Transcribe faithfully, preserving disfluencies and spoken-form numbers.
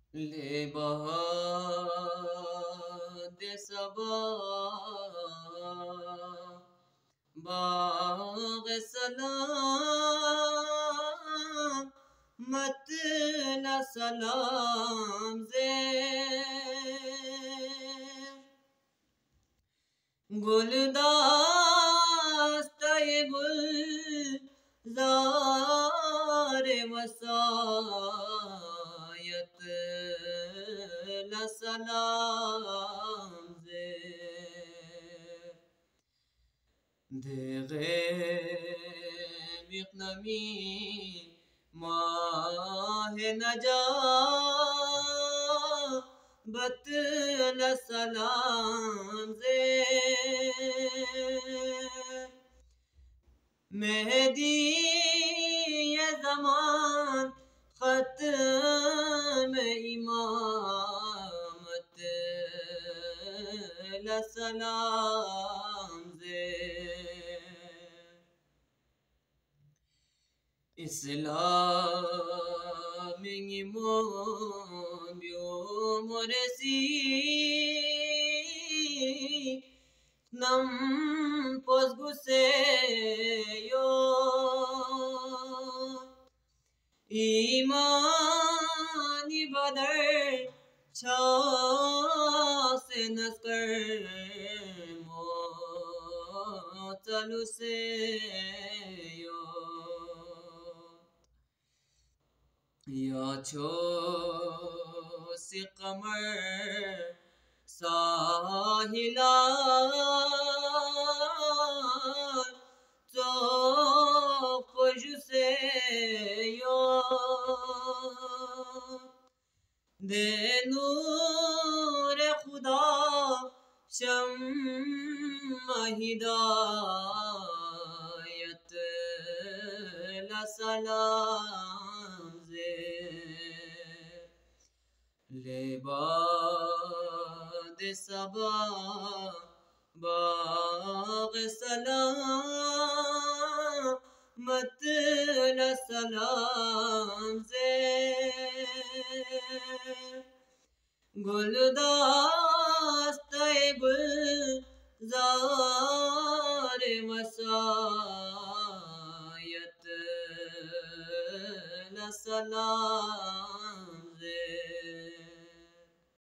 ले बहाद सबा बाग सलाम मत न सलाम से गुलदास्ता ये गुलजार वसायत न सलाम से देगे मिक़नमी माह नजाबत न सलाम से मेहदी ये ज़मान ख़त्म इमामत न सलाम से İslam'ın moresi nam pozguseyo imani badar çase naskar mo taluseyo या छो से कमर साहिला तो खुश से यो दे नूर खुदा शम्मा हिदायत ला सलाम ले बाद सबा बाग सलाम मत न सलाम से गुलदास्ता गुलजार वसायत न सलाम